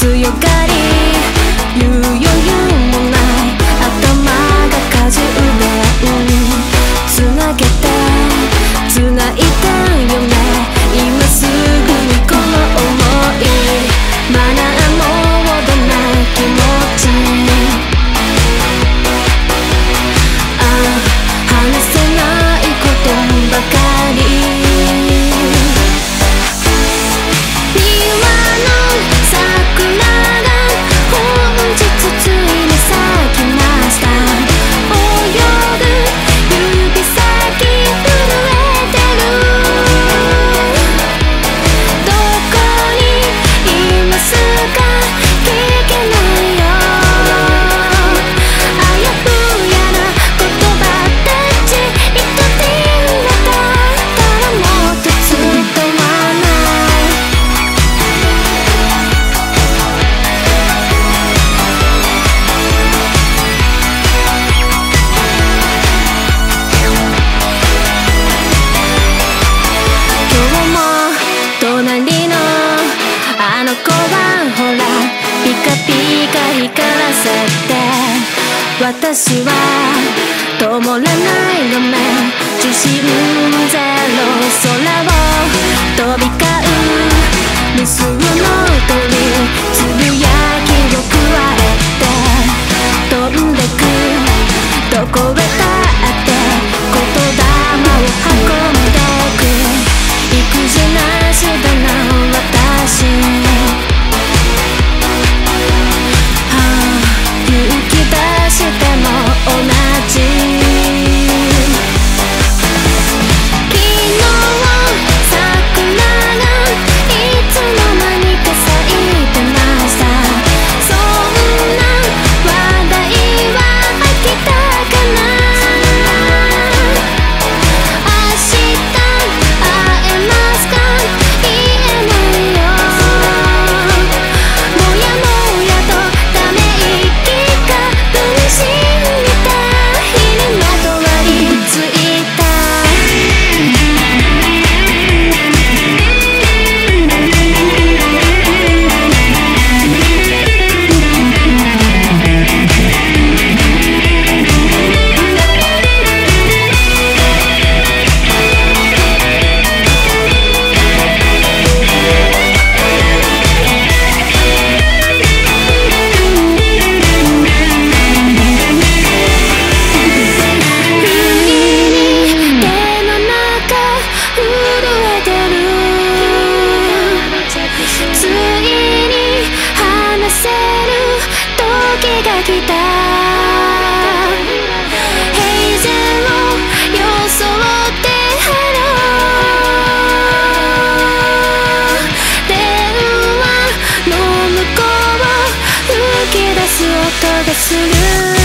強がり言う余裕もない頭が荷重でつなげてつないだよね今すぐにこの想いまだ戻らない気持ち話せないことばかり私は止まらない路面受信ゼロ空を飛び交う無数の鳥つぶやきを加えて飛んでくどこへだって言霊を運んでく育児なしだな私しても同じ昨日桜がいつの間にか咲いてましたそんな話題は飽きたかな明日会えますか言えないよもやもやとため息が死んだ日にまとわりついた音がする